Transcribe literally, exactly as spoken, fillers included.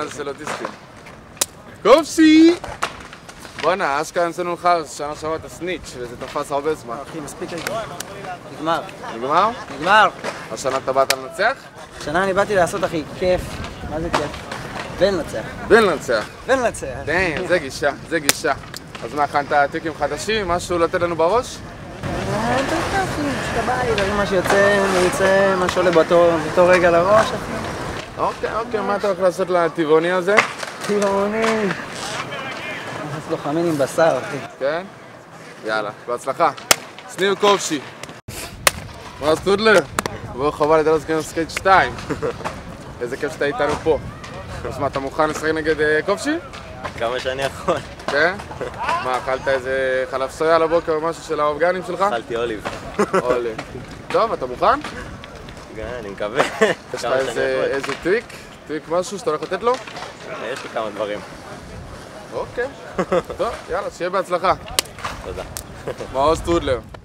הזה של אוטיסטים. קופשי! בואנה, אשכרה נצאנו לך שנה שעברה את הסניץ' וזה תפס הרבה זמן. אחי, מספיק לי. נגמר. נגמר? נגמר. השנה אתה באת לנצח? השנה אני באתי לעשות, אחי, כיף. מה זה כיף? ולנצח. ולנצח. ולנצח. דיין, זה גישה, זה גישה. אז מה, הכנת טיקים חדשים? משהו לתת לנו בראש? אה, אתה יודע, אחי, שאתה בית, אחי, מה שיוצא, יוצא, מה שעולה באותו רגע לראש, אחי. אוקיי, אוקיי, מה אתה הולך לעשות לטבעוני הזה? טבעוני. נכנס לו חמין עם בשר, אחי. כן? יאללה, בהצלחה. שניר קופשי. מה סטודלר? בואו חבל לדעת לזכרנו סקייט שתיים. איזה כיף שאתה איתנו פה. אז מה, אתה מוכן לשחק נגד קופשי? כמה שאני יכול. כן? מה, אכלת איזה חלב סויה לבוקר או משהו של האורגנים שלך? אכלתי אוליב. אוליב. טוב, אתה מוכן? כן, אני מקווה. יש לך איזה טריק? טריק משהו שאתה הולך לתת לו? יש לי כמה דברים. אוקיי. טוב, יאללה, שיהיה בהצלחה. תודה. מעוז טרודלר.